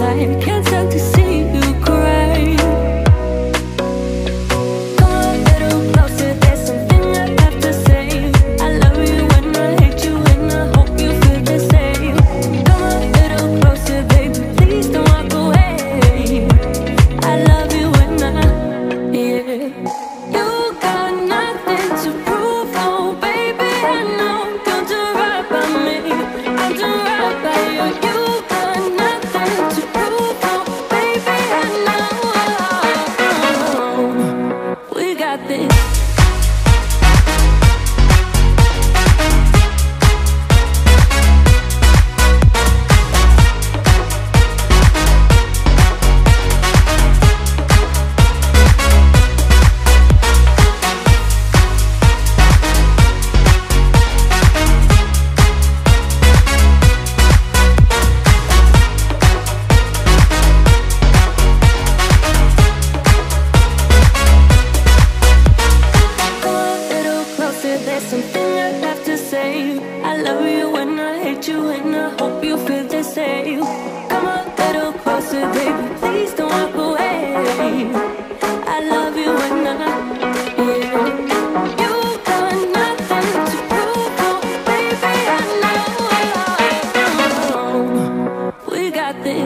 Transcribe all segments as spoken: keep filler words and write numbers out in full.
I can't stand to see you cry. Come a little closer, there's something I have to say. I love you and I hate you and I hope you feel the same. Come a little closer, baby, please don't walk away. I love you and I, yeah. You got nothing to prove, oh baby, I know. Don't do right by me, I'll do right by you. You got nothing to prove, oh baby, I know. We got this. There's something I have to say. I love you and I hate you and I hope you feel the same. Come a little closer, baby, please don't walk away. I love you and I, yeah. You got nothing to prove, oh baby, I know. We got this.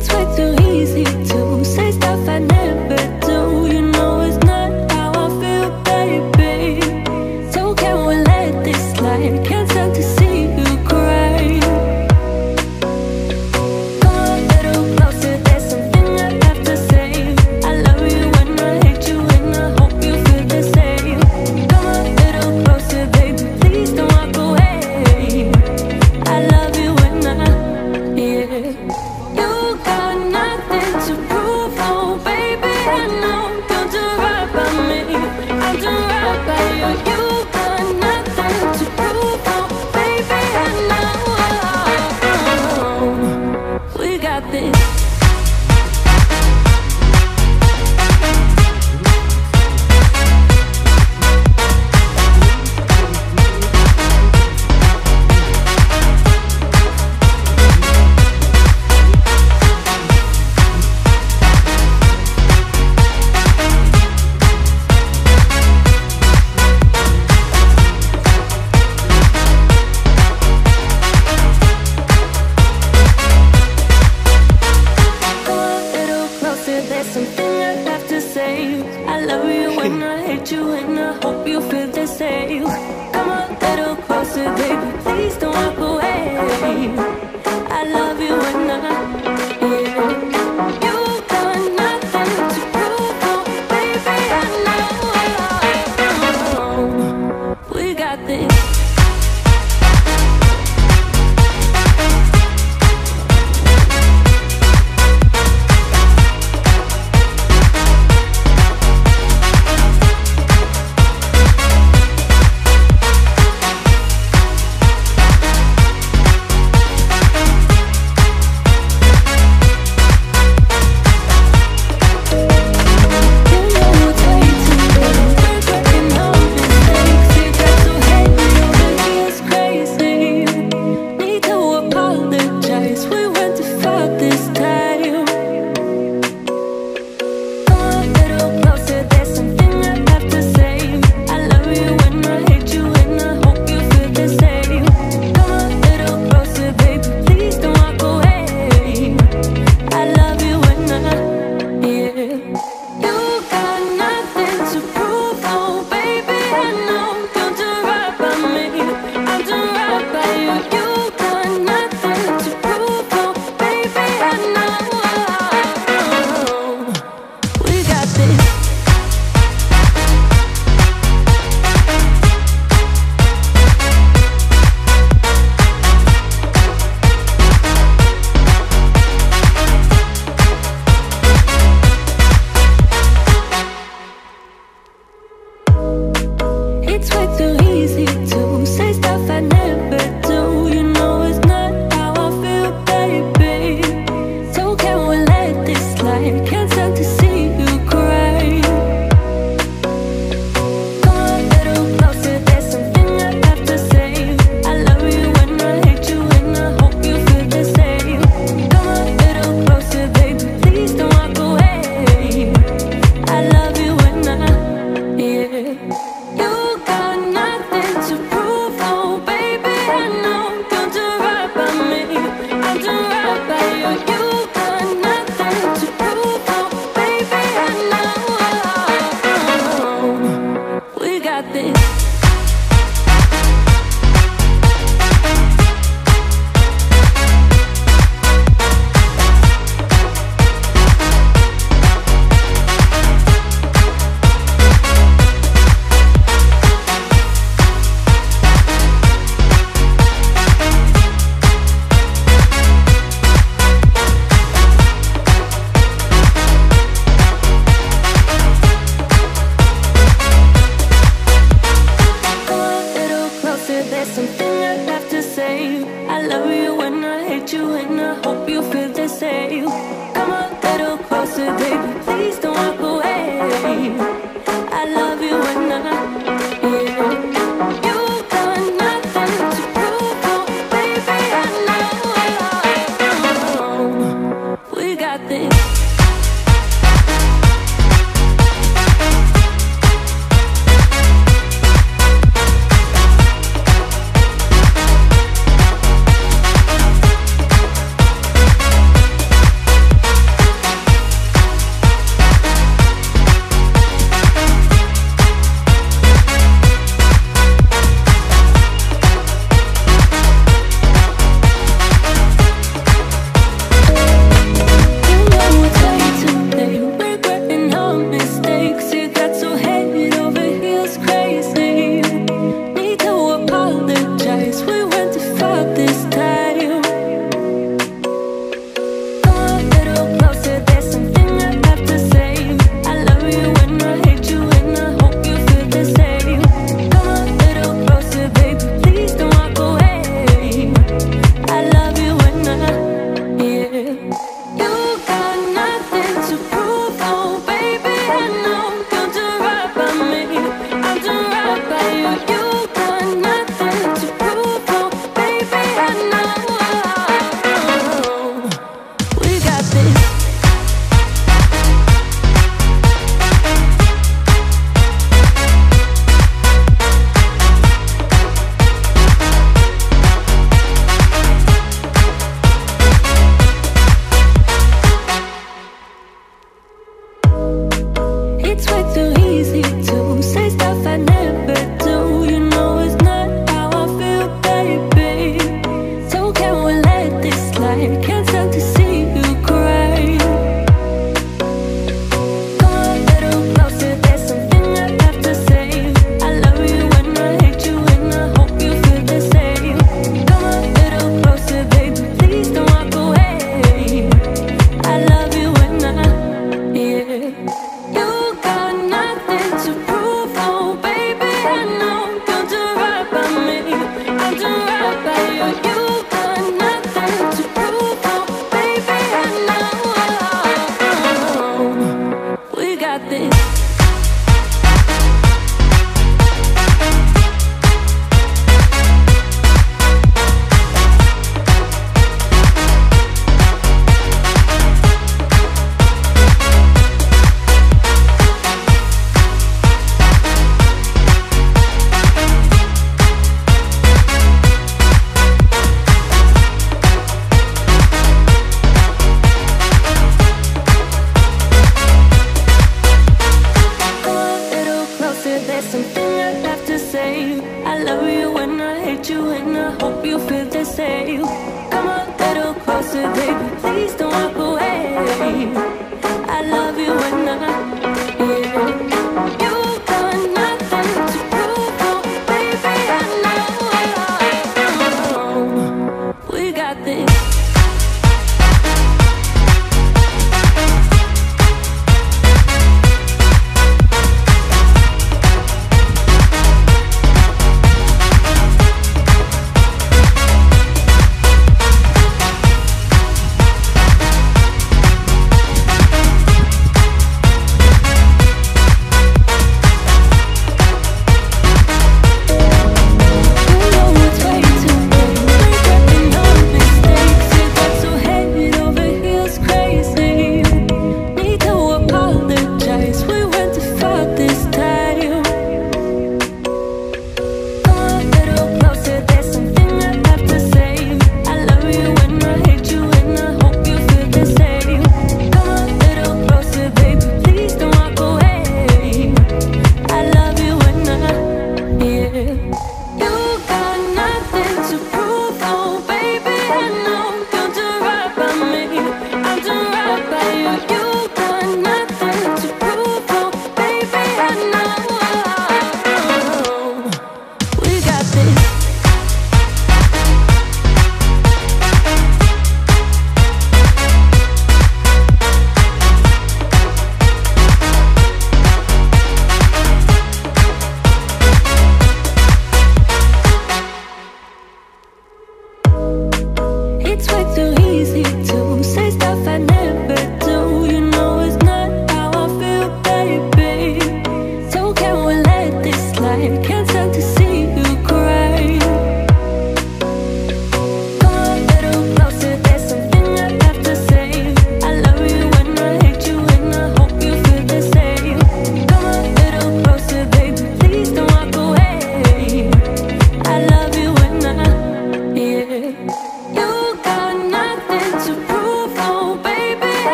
It's way too easy to say stuff I never do. You know it's not how I feel, baby. So can we let this slide? Can't stand to see you cry. Come a little closer, there's something I have to say. I love you and I hate you and I hope you feel the same. Come a little closer, baby, please don't walk away. I love you and I, yeah. You got nothing to prove, oh baby, I know you'll do right by me. I'll do right by you. You got nothing to prove, oh baby, I know. We got this. There's something I have to say. I love you and I hate you and I hope you feel the same. Come a little closer, baby, please don't walk away. I love you and I, yeah. You got nothing to prove, oh baby, I know. We got this.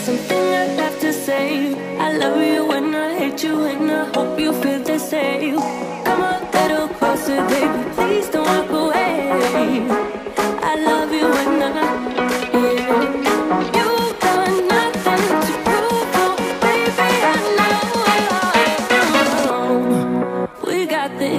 something I have to say. I love you and I hate you and I hope you feel the same. Come a little closer, baby, please don't walk away. I love you and I, yeah. You've got nothing to prove, oh, baby, I know. We got this.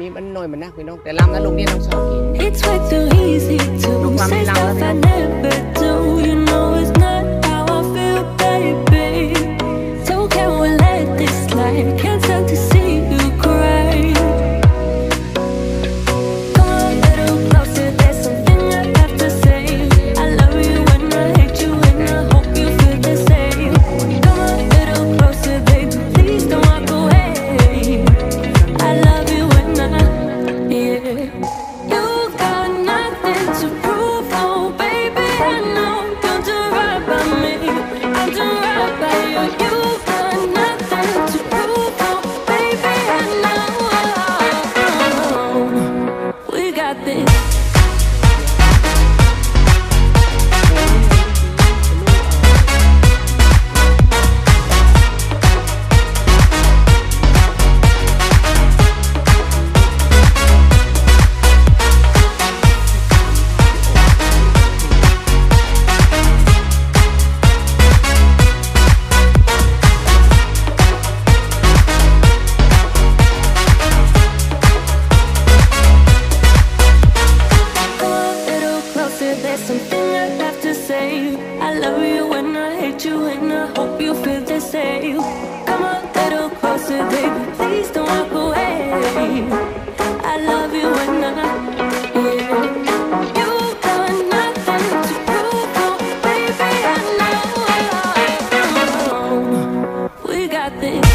นี้มันหน่อยมันนักพี่น้องแต่ลำนั้นลูกนี่ต้องชอบกิน It's way too easy to say stuff I never do. You know it's not how I feel, baby. Don't care what let this slide. Can't stand to see you cry. Come a little closer, there's something I have to say. I love you when I hate you and I hope you feel the same. Come a little closer, baby, please don't walk away. I love you when I, yeah. You got nothing to prove, oh baby, I know. You'll do right by me, I'll do right by you. You got nothing to prove, oh baby, I know. We got this. Come a little closer, there's something I have to say. I love you when I hate you and I hope you feel the same. Come a little closer, baby, please don't walk away. I love you when I, yeah. You got nothing to prove, oh baby, I know. We got this.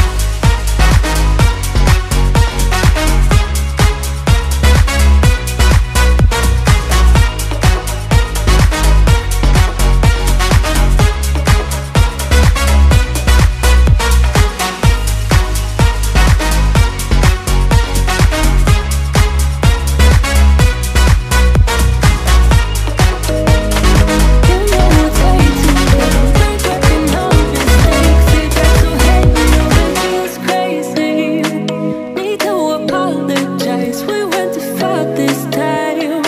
You know it's way too late. We're working on mistakes. We got to hate you, it feels crazy. Need to apologize. We went too far this time.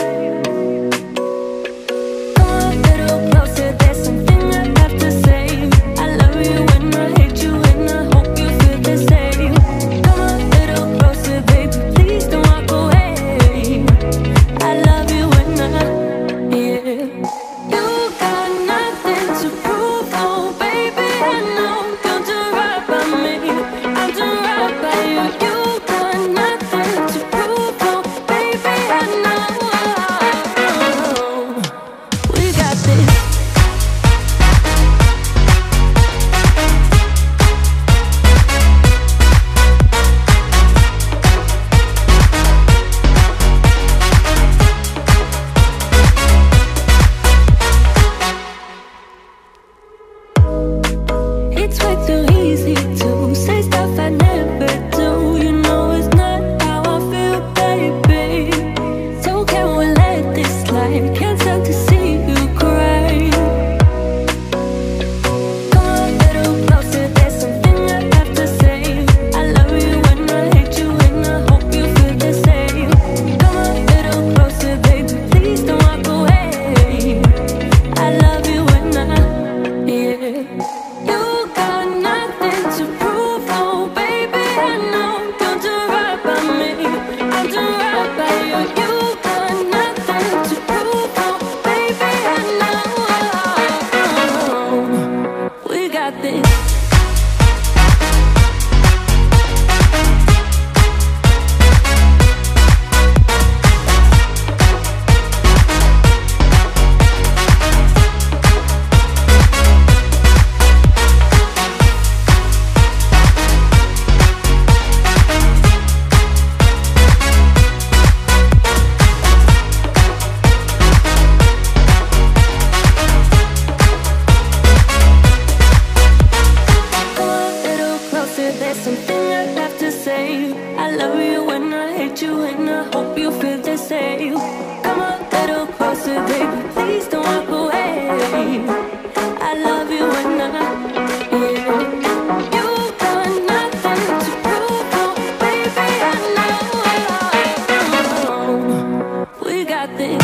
Come a little closer, there's something I have to say. I love you when I hate you and I hope you feel the same. Come a little closer, baby, please don't walk away. I love you when I, yeah. You got nothing to prove, oh baby, I know. You'll do right by me, I'll do right by you. You got nothing to prove, oh baby, I know. We got this. It's way too easy to say stuff I never do. You know it's not how I feel, baby. Don't care what let this slide. Can't stand to see you cry. Come a little closer, there's something I have to say. I love you when I hate you and I hope you feel the same. Come a little closer, baby, please don't walk away. I love you when I, yeah. You got nothing to prove, oh baby, I know. You'll do right by me, I'll do right by you. You got nothing to prove, oh baby, I know. We got this. Come a little closer, there's something I have to say. I love you when I hate you and I hope you feel the same. Come a little closer, baby, please don't walk away. I love you when I, yeah. You got nothing to prove, oh baby, I know. We got this.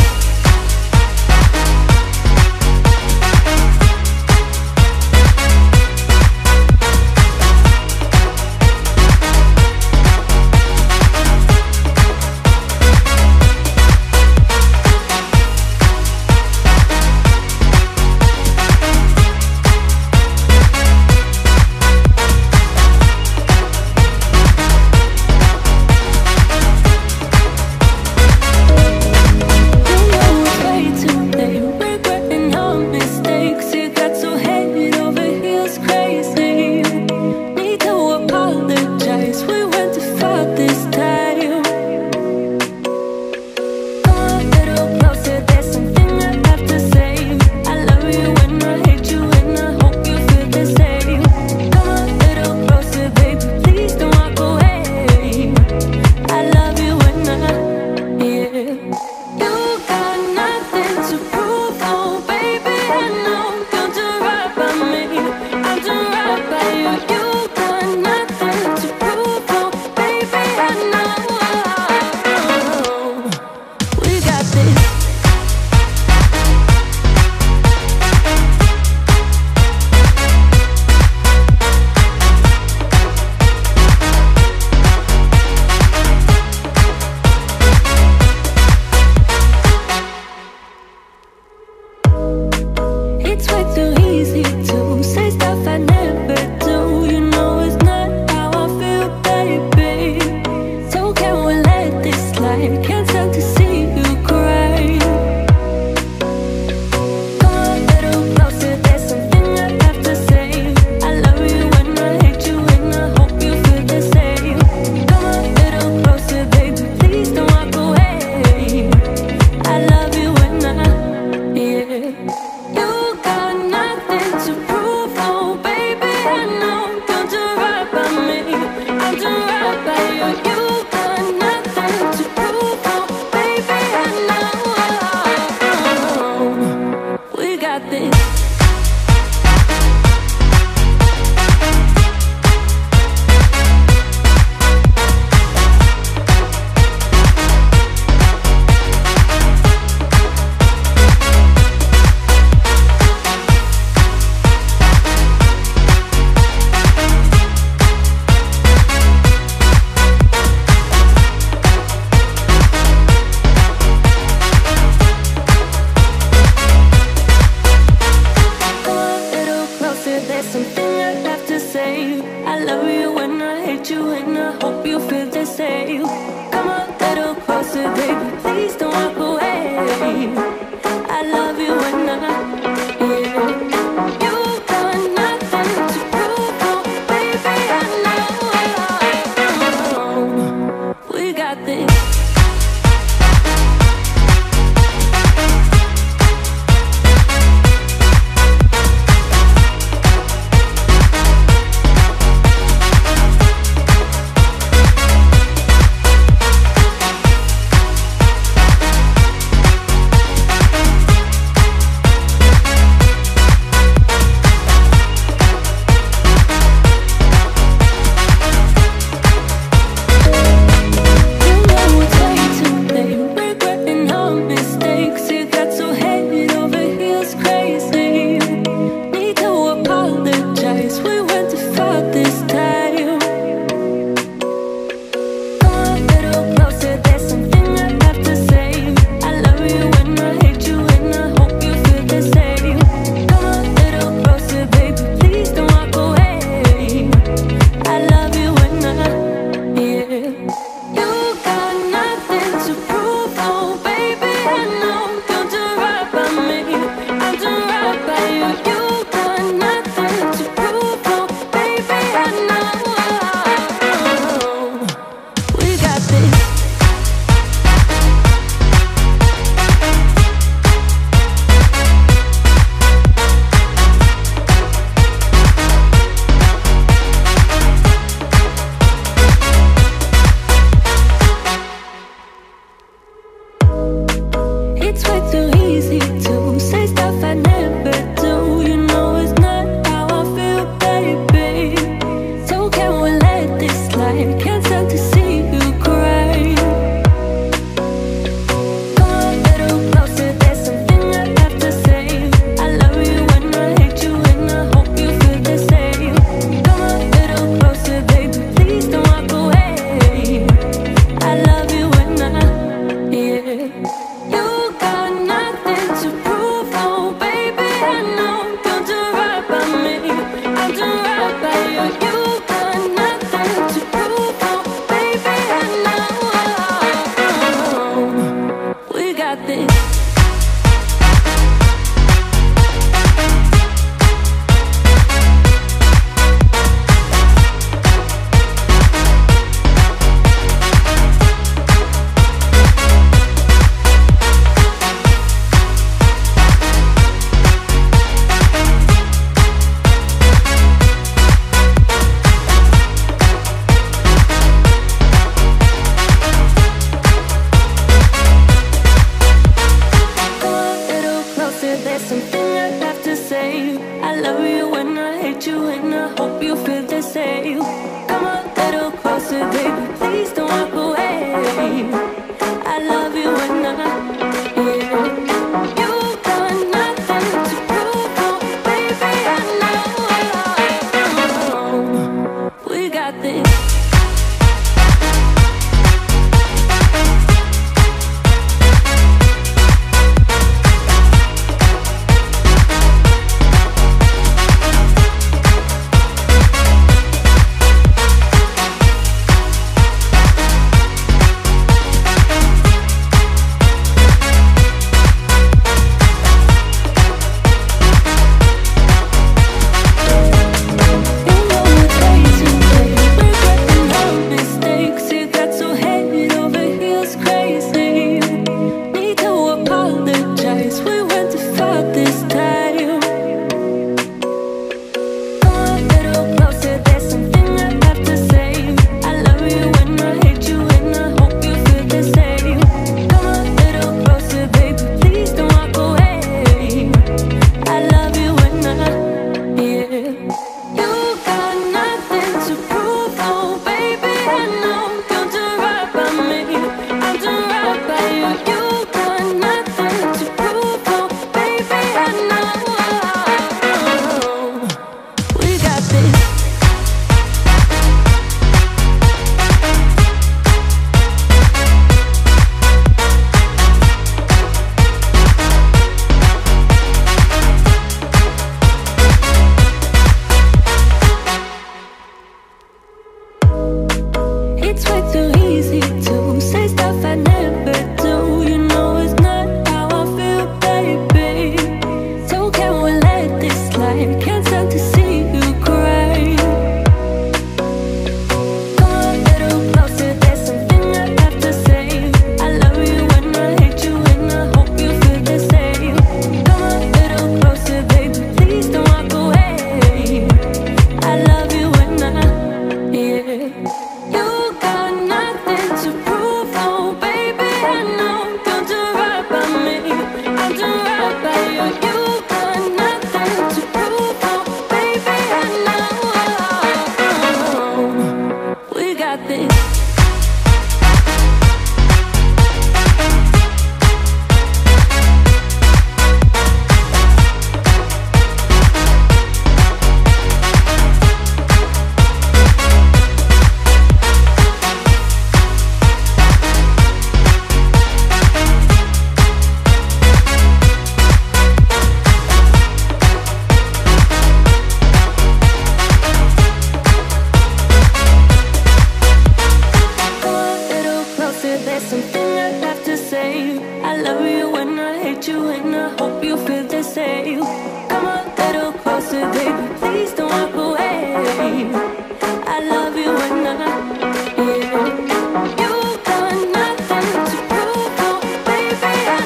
something I have to say. I love you and I hate you and I hope you feel the same. Come a little closer, baby, please don't walk away. I love you and I, yeah. You got nothing to prove, oh baby, I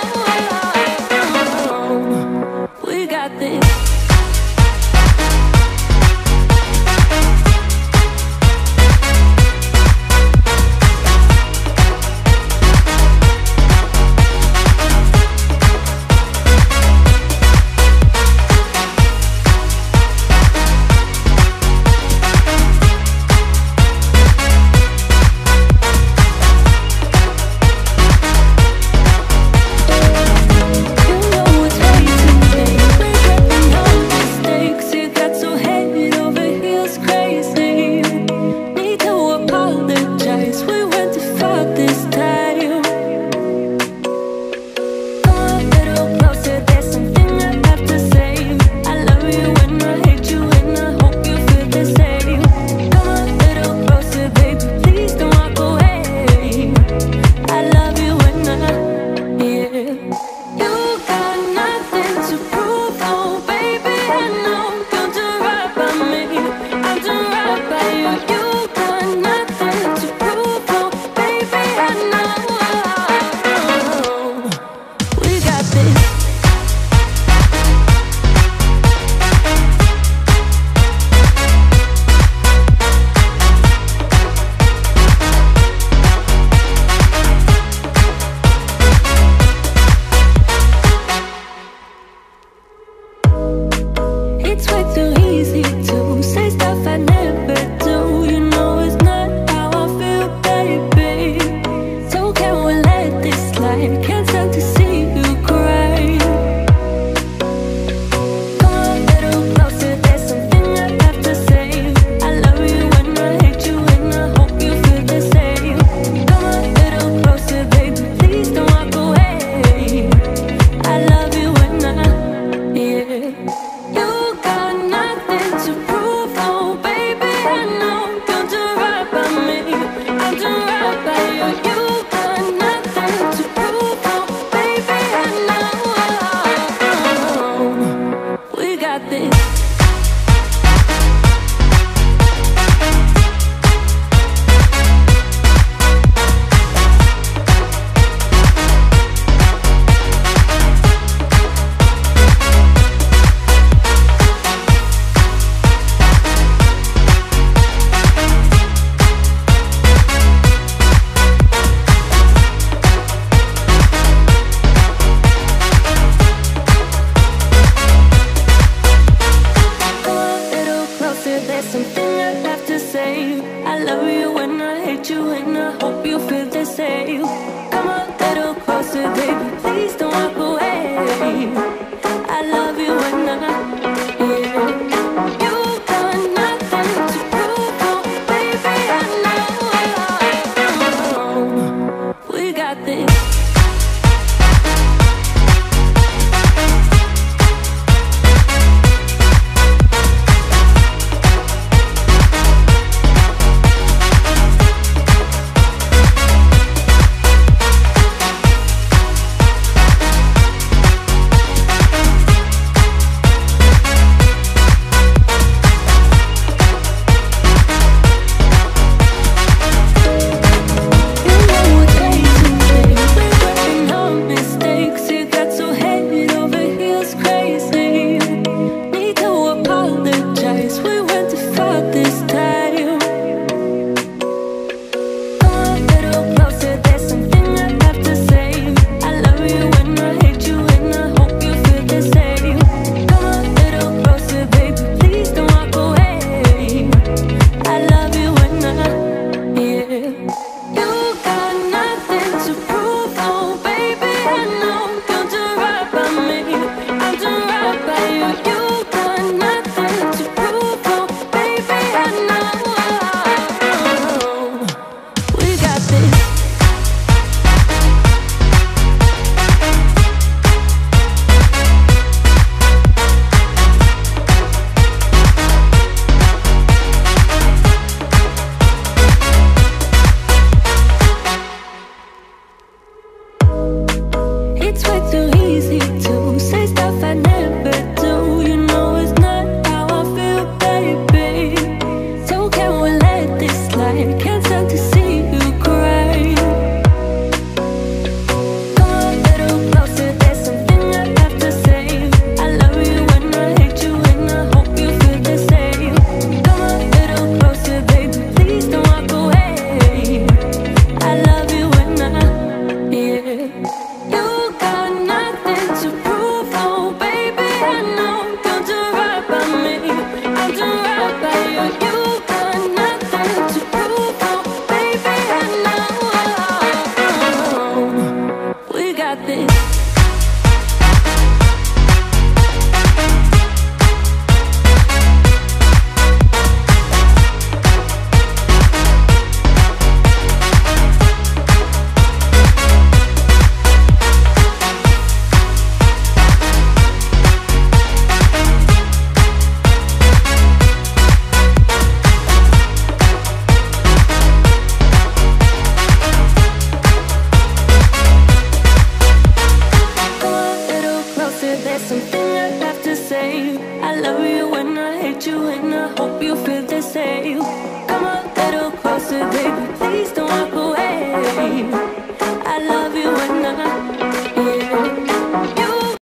know. We got this. I love you when I hate you, and I hope you feel the same. Come on.